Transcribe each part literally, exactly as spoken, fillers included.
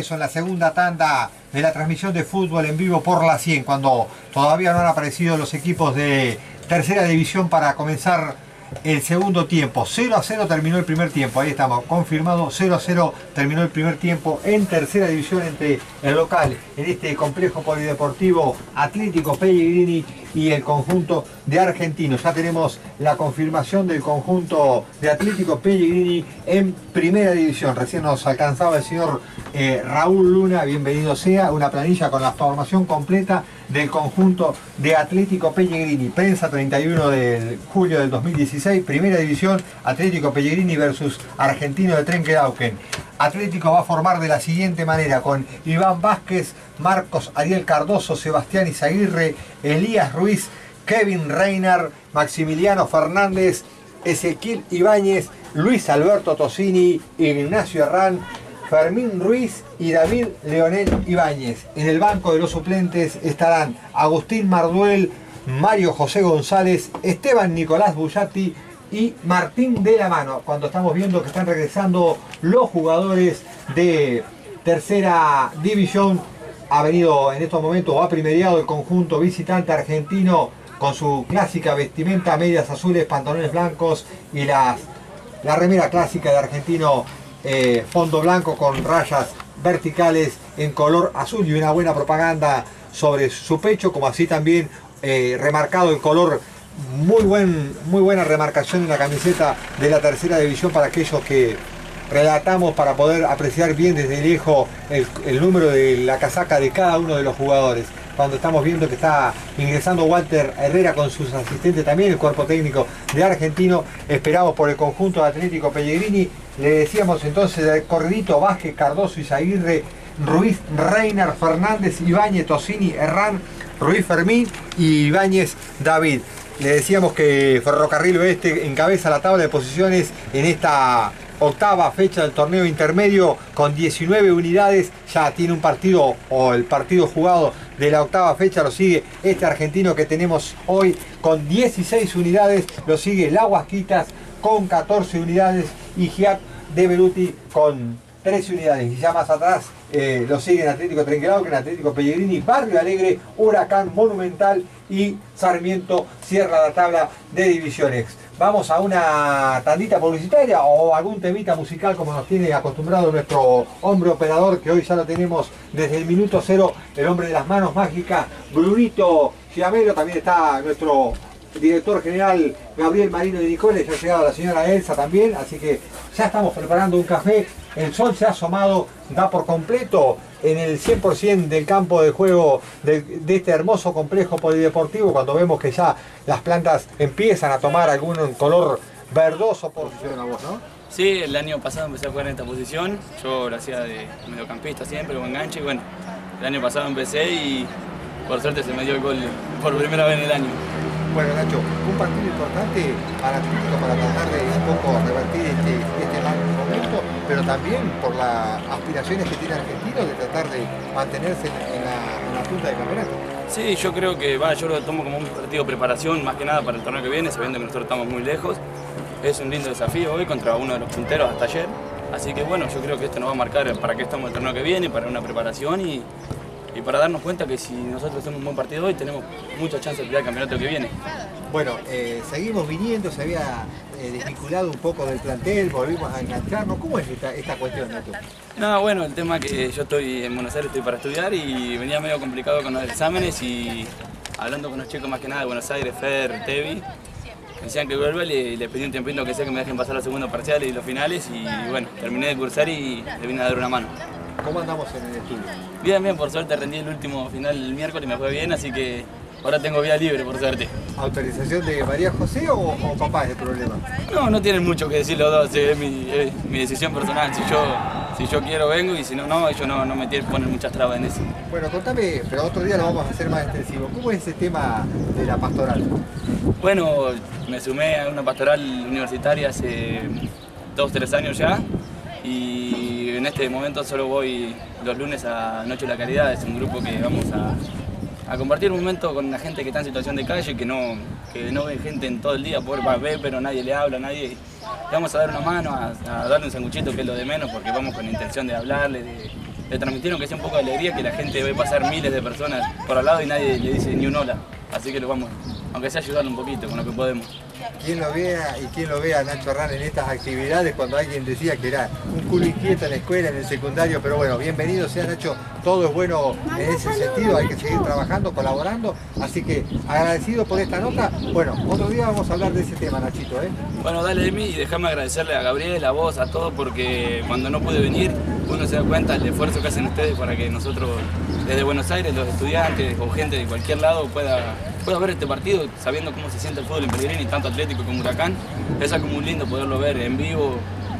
regreso en la segunda tanda de la transmisión de fútbol en vivo por la cien, cuando todavía no han aparecido los equipos de tercera división para comenzar el segundo tiempo. Cero a cero terminó el primer tiempo, ahí estamos, confirmado, cero a cero terminó el primer tiempo en tercera división entre el local, en este complejo polideportivo Atlético Pellegrini y el conjunto de Argentinos. Ya tenemos la confirmación del conjunto de Atlético Pellegrini en primera división. Recién nos alcanzaba el señor eh, Raúl Luna, bienvenido sea, una planilla con la formación completa del conjunto de Atlético Pellegrini. Prensa treinta y uno de julio del dos mil dieciséis, primera división, Atlético Pellegrini versus Argentino de Trenquelauquen. Atlético va a formar de la siguiente manera, con Iván Vázquez, Marcos Ariel Cardoso, Sebastián Izaguirre, Elías Ruiz, Kevin Reiner, Maximiliano Fernández, Ezequiel Ibáñez, Luis Alberto Tosini, Ignacio Herrán, Fermín Ruiz y David Leonel Ibáñez. En el banco de los suplentes estarán Agustín Marduel, Mario José González, Esteban Nicolás Bullati y Martín de la Mano, cuando estamos viendo que están regresando los jugadores de tercera división. Ha venido en estos momentos, o ha primereado el conjunto visitante argentino con su clásica vestimenta, medias azules, pantalones blancos y las, la remera clásica de Argentino, eh, fondo blanco con rayas verticales en color azul y una buena propaganda sobre su pecho, como así también eh, remarcado el color. Muy, buen, muy buena remarcación en la camiseta de la tercera división para aquellos que relatamos, para poder apreciar bien desde lejos el, el número de la casaca de cada uno de los jugadores. Cuando estamos viendo que está ingresando Walter Herrera con sus asistentes, también el cuerpo técnico de Argentino, esperamos por el conjunto de Atlético Pellegrini. Le decíamos entonces el corridito: Vázquez, Cardoso, Izaguirre, Ruiz, Reiner, Fernández, Ibáñez, Tosini, Herrán, Ruiz, Fermín y Ibáñez, David. Le decíamos que Ferrocarril Oeste encabeza la tabla de posiciones en esta octava fecha del torneo intermedio con diecinueve unidades. Ya tiene un partido, o el partido jugado de la octava fecha lo sigue este argentino que tenemos hoy con dieciséis unidades. Lo sigue La Huasquitas con catorce unidades y Giat de Beruti con trece unidades. Y ya más atrás eh, lo siguen Atlético Trenquelauquen, Atlético Pellegrini, Barrio Alegre, Huracán, Monumental y Sarmiento cierra la tabla de divisiones. Vamos a una tandita publicitaria o algún temita musical como nos tiene acostumbrado nuestro hombre operador, que hoy ya lo tenemos desde el minuto cero, el hombre de las manos mágicas, Brunito Giamelo. También está nuestro director general Gabriel Marino de Nicoles, ya ha llegado la señora Elsa también, así que ya estamos preparando un café. El sol se ha asomado, da por completo en el cien por cien del campo de juego de, de este hermoso complejo polideportivo, cuando vemos que ya las plantas empiezan a tomar algún color verdoso. Por a vos, ¿no? Sí, el año pasado empecé a jugar en esta posición, yo lo hacía de mediocampista siempre, como enganche, y bueno, el año pasado empecé y por suerte se me dio el gol por primera vez en el año. Bueno, Nacho, un partido importante para Atlético para tratar de un poco revertir este, este mal momento, pero también por las aspiraciones que tiene Argentino de tratar de mantenerse en, en, la, en la punta del campeonato. Sí, yo creo que va, yo lo tomo como un partido de preparación, más que nada para el torneo que viene, sabiendo que nosotros estamos muy lejos. Es un lindo desafío hoy contra uno de los punteros hasta ayer. Así que bueno, yo creo que esto nos va a marcar para qué estamos el torneo que viene, para una preparación y, y para darnos cuenta que si nosotros hacemos un buen partido hoy, tenemos muchas chances de pelear el campeonato que viene. Bueno, eh, seguimos viniendo, se había eh, desvinculado un poco del plantel, volvimos a engancharnos. ¿Cómo es esta, esta cuestión, Nacho? No, bueno, el tema es que yo estoy en Buenos Aires, estoy para estudiar y venía medio complicado con los exámenes y hablando con los chicos más que nada de Buenos Aires, Fer, Tevi, me decían que vuelva y le pedí un tiempito que sea que me dejen pasar los segundos parciales y los finales y bueno, terminé de cursar y le vine a dar una mano. ¿Cómo andamos en el estudio? Bien, bien, por suerte rendí el último final el miércoles y me fue bien, así que ahora tengo vía libre, por suerte. ¿Autorización de María José o, o papá es el problema? No, no tienen mucho que decir los dos, es mi, es mi decisión personal. Si yo, si yo quiero vengo y si no, no, ellos no, no me tienen que poner muchas trabas en eso. Bueno, contame, pero otro día lo vamos a hacer más extensivo. ¿Cómo es ese tema de la pastoral? Bueno, me sumé a una pastoral universitaria hace dos, tres años ya y en este momento solo voy los lunes a Noche de la Caridad, es un grupo que vamos a... a compartir un momento con la gente que está en situación de calle, que no, que no ve gente en todo el día, por ver, pero nadie le habla, nadie. Le vamos a dar una mano, a, a darle un sanguchito, que es lo de menos, porque vamos con la intención de hablarle, de, le transmitieron que sea un poco de alegría, que la gente ve pasar miles de personas por al lado y nadie le dice ni un hola. Así que lo vamos, aunque sea ayudarlo un poquito con lo que podemos. ¿Quién lo vea y quién lo vea a Nacho Herrán en estas actividades cuando alguien decía que era un culo inquieto en la escuela, en el secundario? Pero bueno, bienvenido sea Nacho, todo es bueno en ese sentido, hay que seguir trabajando, colaborando, así que agradecido por esta nota. Bueno, otro día vamos a hablar de ese tema, Nachito, ¿eh? Bueno, dale de mí y déjame agradecerle a Gabriel, a vos, a todos, porque cuando no pude venir, uno se da cuenta del esfuerzo que hacen ustedes para que nosotros, desde Buenos Aires, los estudiantes o gente de cualquier lado, pueda, pueda ver este partido, sabiendo cómo se siente el fútbol en Pellegrini, tanto Atlético como Huracán. Es algo muy lindo poderlo ver en vivo,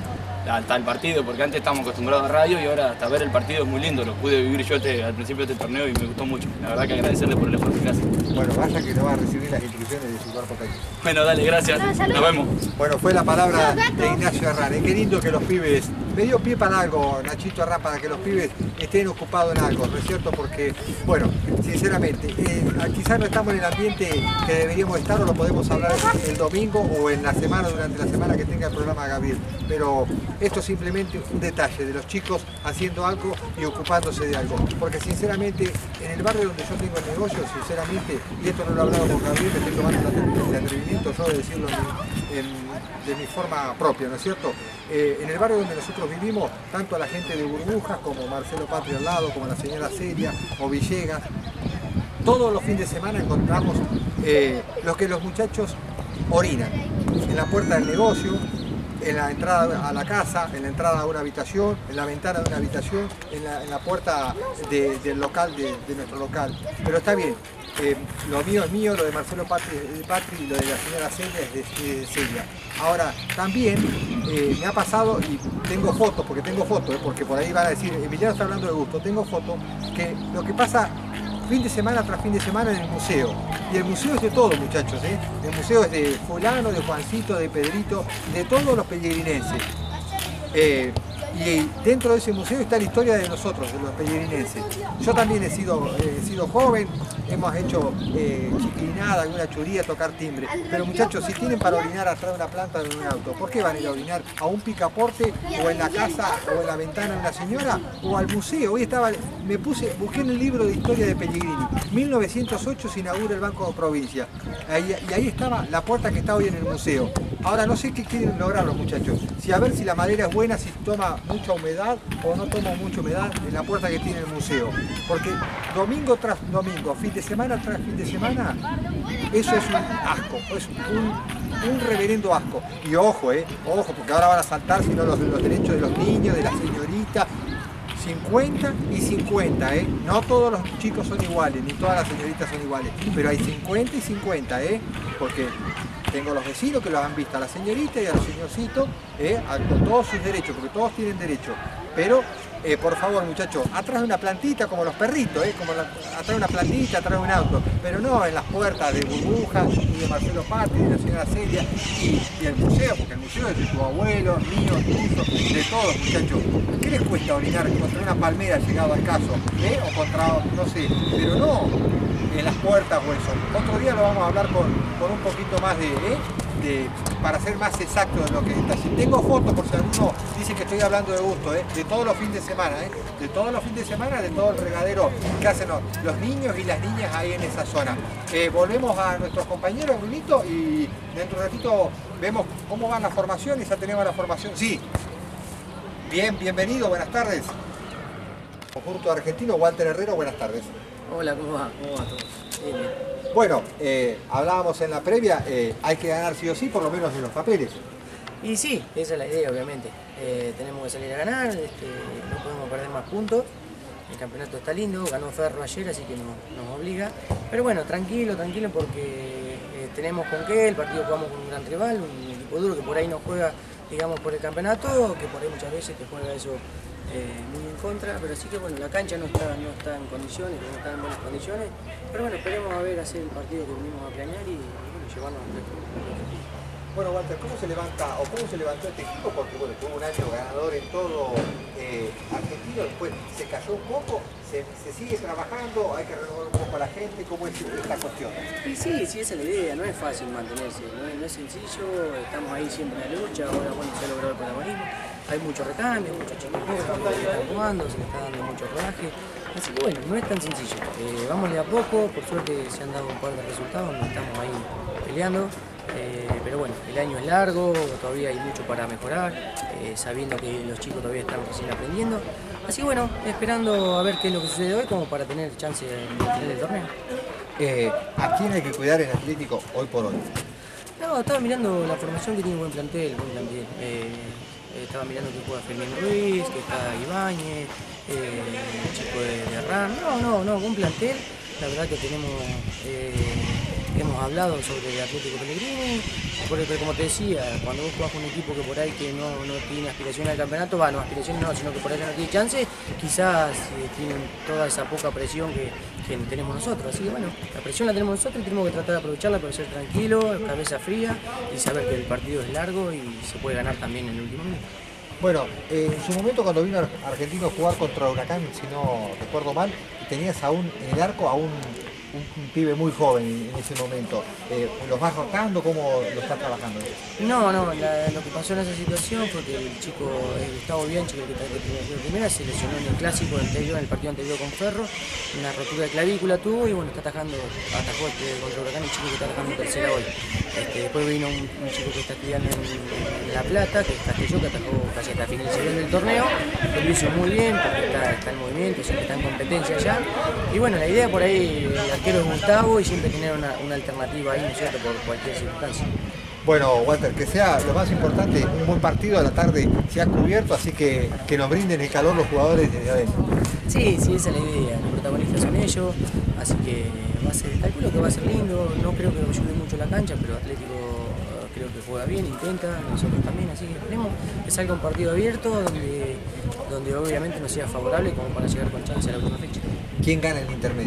hasta el partido, porque antes estábamos acostumbrados a radio y ahora hasta ver el partido es muy lindo. Lo pude vivir yo este, al principio de este torneo y me gustó mucho. La verdad que agradecerle por el esfuerzo que hacen. Bueno, vaya que no va a recibir las instrucciones de su cuerpo técnico. Bueno, dale, gracias. Nos vemos. Bueno, fue la palabra de Ignacio Herrán. Qué lindo que los pibes, me dio pie para algo, Nachito Herrán, para que los pibes estén ocupados en algo, ¿no es cierto? Porque, bueno, sinceramente, eh, quizás no estamos en el ambiente que deberíamos estar o lo podemos hablar el domingo o en la semana, durante la semana que tenga el programa Gabriel. Pero esto es simplemente un detalle de los chicos haciendo algo y ocupándose de algo. Porque sinceramente, en el barrio donde yo tengo el negocio, sinceramente, y esto no lo he hablado con Gabriel, me estoy tomando el atrevimiento yo de decirlo en, en, de mi forma propia, ¿no es cierto? Eh, en el barrio donde nosotros vivimos, tanto a la gente de Burbujas, como Marcelo Patria al lado, como la señora Celia o Villegas, todos los fines de semana encontramos eh, lo que los muchachos orinan en la puerta del negocio, en la entrada a la casa, en la entrada a una habitación, en la ventana de una habitación, en la, en la puerta de, del local, de, de nuestro local. Pero está bien, eh, lo mío es mío, lo de Marcelo Patri, Patri y lo de la señora Celia es de, de Celia. Ahora, también eh, me ha pasado, y tengo fotos, porque tengo fotos, eh, porque por ahí van a decir, Emiliano está hablando de gusto, tengo fotos, que lo que pasa fin de semana tras fin de semana en el museo. Y el museo es de todo, muchachos, ¿eh? El museo es de fulano, de Juancito, de Pedrito, de todos los pellegrinenses. Eh, y dentro de ese museo está la historia de nosotros, de los pellegrinenses. Yo también he sido, eh, he sido joven, hemos hecho eh, chiquilinada, alguna churía, tocar timbre. Pero muchachos, si tienen para orinar atrás de una planta de un auto, ¿por qué van a ir a orinar a un picaporte o en la casa o en la ventana de una señora o al museo? Hoy estaba, me puse, busqué en el libro de historia de Pellegrini. mil novecientos ocho se inaugura el Banco de Provincia. Ahí, y ahí estaba la puerta que está hoy en el museo. Ahora no sé qué quieren lograr los muchachos. Si a ver si la madera es buena, si toma mucha humedad o no toma mucha humedad en la puerta que tiene el museo. Porque domingo tras domingo, fin de semana tras fin de semana, eso es un asco, es un, un reverendo asco. Y ojo, eh, ojo, porque ahora van a saltar sino los, los derechos de los niños, de la señorita. cincuenta y cincuenta, ¿eh? No todos los chicos son iguales, ni todas las señoritas son iguales, pero hay cincuenta y cincuenta, ¿eh? Porque tengo los vecinos que los han visto a la señorita y al señorcito, ¿eh? Con todos sus derechos, porque todos tienen derecho. Pero, eh, por favor, muchachos, atrás de una plantita, como los perritos, ¿eh? Como la, atrás de una plantita, atrás de un auto, pero no en las puertas de Burbujas, y de Marcelo Patri, de la señora Celia, y, y el museo, porque el museo es de tu abuelo, mío, tuyo, de todos, muchachos. ¿Qué les cuesta orinar contra una palmera llegado al caso? ¿Eh? O contra, no sé, pero no en las puertas o eso. Otro día lo vamos a hablar con, con un poquito más de, ¿eh? de, para ser más exacto de lo que está haciendo. Tengo fotos, por si alguno dice que estoy hablando de gusto, ¿eh? De todos los fines de semana, ¿eh? De todos los fines de semana, de todo el regadero que hacen los, los niños y las niñas ahí en esa zona. Eh, volvemos a nuestros compañeros, Brunito, y dentro de un ratito vemos cómo va la formación y ya tenemos la formación. Sí. Bien, bienvenido, buenas tardes. Conjunto argentino, Walter Herrero, buenas tardes. Hola, ¿cómo va? ¿Cómo va todo? Bien, bien. Bueno, eh, hablábamos en la previa, eh, hay que ganar sí o sí, por lo menos en los papeles. Y sí, esa es la idea, obviamente. Eh, tenemos que salir a ganar, este, no podemos perder más puntos. El campeonato está lindo, ganó Ferro ayer, así que no, nos obliga. Pero bueno, tranquilo, tranquilo, porque eh, tenemos con qué, el partido jugamos con un gran rival, un equipo duro que por ahí no juega, digamos, por el campeonato, que por ahí muchas veces te juega eso eh, muy en contra, pero sí que bueno, la cancha no está, no está en condiciones, no está en buenas condiciones, pero bueno, esperemos a ver, hacer el partido que venimos a planear y, y bueno, llevarnos al resto. Bueno, Walter, ¿cómo se levanta o cómo se levantó este equipo? Porque bueno, tuvo un año ganador en todo eh, argentino, después se cayó un poco, se, se sigue trabajando, hay que renovar un poco a la gente, ¿cómo es esta cuestión? Y sí, sí, esa es la idea, no es fácil mantenerse, no es, no es sencillo, estamos ahí siempre en la lucha, ahora bueno, se ha logrado el protagonismo, hay muchos recambios, muchos chicos nuevos que están jugando, se le está dando mucho rodaje, así que bueno, no es tan sencillo, eh, vamos de a poco, por suerte se han dado un par de resultados, no estamos ahí peleando. Eh, pero bueno, el año es largo, todavía hay mucho para mejorar, eh, sabiendo que los chicos todavía están recién aprendiendo. Así que bueno, esperando a ver qué es lo que sucede hoy como para tener chance de tener el torneo. Eh, ¿A quién hay que cuidar en Atlético hoy por hoy? No, estaba mirando la formación que tiene un buen plantel, buen plantel. Eh, estaba mirando que juega Fermín Ruiz, que está Ibáñez, eh, el chico de, de Ram. No, no, no, buen plantel. La verdad que tenemos... Eh, hemos hablado sobre el Atlético Pellegrini, porque como te decía, cuando vos jugás con un equipo que por ahí que no, no tiene aspiración al campeonato, va, no aspiración no, sino que por ahí no tiene chance, quizás eh, tienen toda esa poca presión que, que tenemos nosotros. Así que bueno, la presión la tenemos nosotros y tenemos que tratar de aprovecharla para ser tranquilos, cabeza fría y saber que el partido es largo y se puede ganar también en el último minuto. Bueno, eh, en su momento cuando vino Argentino a jugar contra Huracán, si no recuerdo mal, tenías aún en el arco a un Un, un pibe muy joven en ese momento. Eh, ¿Los vas rotando? ¿Cómo lo estás trabajando? No, no, la, lo que pasó en esa situación fue que el chico eh, Gustavo Bianchi, el que está de primera, se lesionó en el clásico anterior, en el partido anterior con Ferro, una rotura de clavícula tuvo y bueno, está atajando, atajó este, contra Huracán, el chico que está atajando en tercera hoy. Este, después vino un, un chico que está estudiando en, en La Plata, que es Castelló, que atajó casi hasta finalización del torneo, que lo hizo muy bien porque está, está en movimiento, siempre está en competencia ya. Y bueno, la idea por ahí, el arquero es Gustavo y siempre tener una, una alternativa ahí, ¿no es cierto?, por cualquier circunstancia. Bueno, Walter, que sea lo más importante, un buen partido a la tarde se ha cubierto, así que que nos brinden el calor los jugadores desde adentro. Sí, sí, esa es la idea, los protagonistas son ellos, así que va a ser, calculo que va a ser lindo, no creo que ayude mucho la cancha, pero Atlético creo que juega bien, intenta, nosotros también, así que esperemos que salga un partido abierto donde, donde obviamente nos sea favorable como para llegar con chance a la última fecha. ¿Quién gana el intermedio?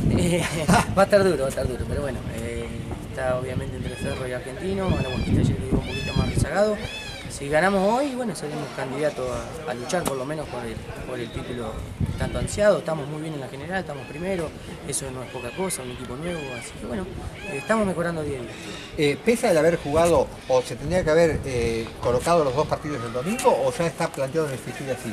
Va a estar duro, va a estar duro, pero bueno, eh, está obviamente entre Ferro y Argentino, a la Boquita ayer que iba un poquito más rezagado. Si ganamos hoy, bueno, seremos candidatos a, a luchar por lo menos por el, por el título tanto ansiado. Estamos muy bien en la general, estamos primero, eso no es poca cosa, un equipo nuevo, así que bueno, eh, estamos mejorando día a día. Eh, ¿Pesa el haber jugado o se tendría que haber eh, colocado los dos partidos el domingo o ya está planteado en el fixture así?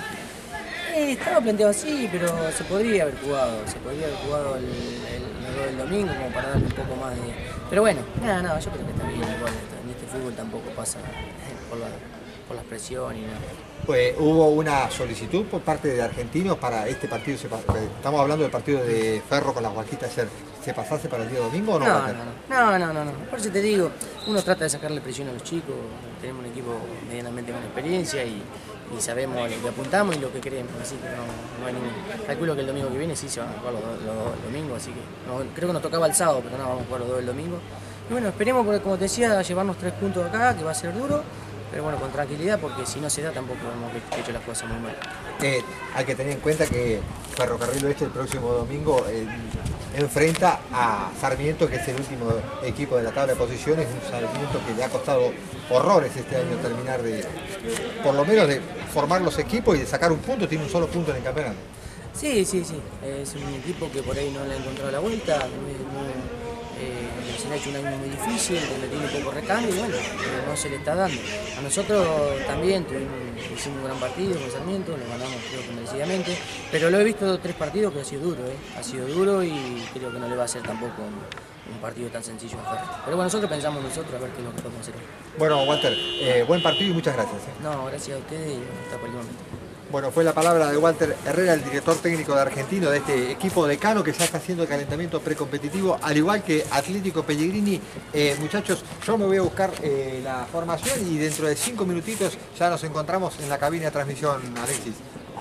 Eh, estaba planteado así, pero se podría haber jugado, se podría haber jugado el, el, el, el domingo como para darle un poco más de... Pero bueno, nada, nada, yo creo que está bien igual, en este fútbol tampoco pasa por la, por la presión y nada. Pues hubo una solicitud por parte de argentinos para este partido, estamos hablando del partido de Ferro con la Guajita ayer, ¿se pasase para el día domingo o no? No, no, no, no, no, no, por eso te digo, uno trata de sacarle presión a los chicos, tenemos un equipo medianamente con experiencia y, y sabemos lo que apuntamos y lo que queremos, así que no, no hay ningún... Calculo que el domingo que viene sí se van a jugar los dos los domingos, así que no, creo que nos tocaba el sábado, pero no, vamos a jugar los dos el domingo. Y bueno, esperemos, porque como te decía, llevarnos tres puntos acá, que va a ser duro, pero bueno, con tranquilidad, porque si no se da tampoco hemos hecho las cosas muy mal. Eh, hay que tener en cuenta que Ferrocarril Oeste el próximo domingo eh, enfrenta a Sarmiento, que es el último equipo de la tabla de posiciones, un Sarmiento que le ha costado horrores este año terminar de, por lo menos de formar los equipos y de sacar un punto, tiene un solo punto en el campeonato. Sí, sí, sí, es un equipo que por ahí no le ha encontrado la vuelta, no, no, eh, se le ha hecho un año muy difícil, donde tiene poco recambio y bueno, eh, no se le está dando. A nosotros también tuvimos, hicimos un gran partido con Sarmiento, lo ganamos creo que merecidamente, pero lo he visto tres partidos que ha sido duro, eh, ha sido duro y creo que no le va a ser tampoco un, un partido tan sencillo a Ferro. Pero bueno, nosotros pensamos nosotros a ver qué es lo que podemos hacer hoy. Bueno, Walter, eh, buen partido y muchas gracias. Eh. No, gracias a ustedes y hasta por el momento. Bueno, fue la palabra de Walter Herrera, el director técnico de Argentino, de este equipo decano que ya está haciendo el calentamiento precompetitivo, al igual que Atlético Pellegrini. Eh, muchachos, yo me voy a buscar eh, la formación y dentro de cinco minutitos ya nos encontramos en la cabina de transmisión, Alexis.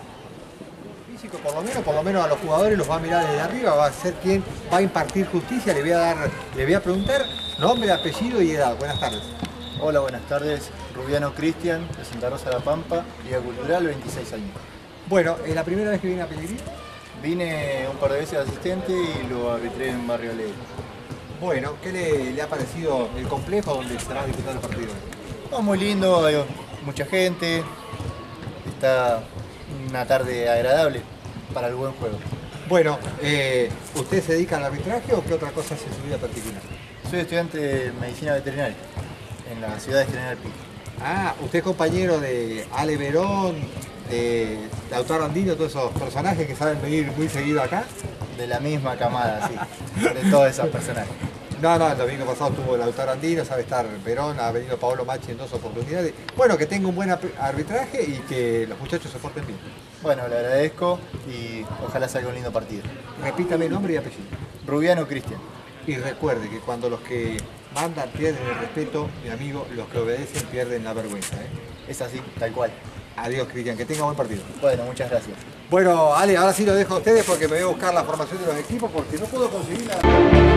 Físico, por lo menos, por lo menos a los jugadores los va a mirar desde arriba, va a ser quien va a impartir justicia, le voy a dar, le voy a preguntar nombre, apellido y edad. Buenas tardes. Hola, buenas tardes. Rubiano Cristian, de Santa Rosa de la Pampa, Liga Cultural, veintiséis años. Bueno, ¿es la primera vez que viene a Pellegrini? Vine un par de veces de asistente y lo arbitré en Barrio Alegre. Bueno, ¿qué le, le ha parecido el complejo donde se va a disputar el partido? No, muy lindo, hay mucha gente, está una tarde agradable para el buen juego. Bueno, eh, ¿usted se dedica al arbitraje o qué otra cosa hace en su vida particular? Soy estudiante de medicina veterinaria en la ciudad de General Pico. Ah, usted es compañero de Ale Verón, de Lautaro Andino, todos esos personajes que saben venir muy seguido acá. De la misma camada, sí, de todos esos personajes. No, no, el domingo pasado estuvo Lautaro Andino, sabe estar Verón, ha venido Paolo Macchi en dos oportunidades. Bueno, que tenga un buen arbitraje y que los muchachos se porten bien. Bueno, le agradezco y ojalá salga un lindo partido. Repítame nombre y apellido. Rubiano Cristian. Y recuerde que cuando los que mandan pierden el respeto, mi amigo, los que obedecen pierden la vergüenza, ¿eh? Es así, tal cual. Adiós, Cristian, que tenga buen partido. Bueno, muchas gracias. Bueno, Ale, ahora sí lo dejo a ustedes porque me voy a buscar la formación de los equipos porque no puedo conseguir la...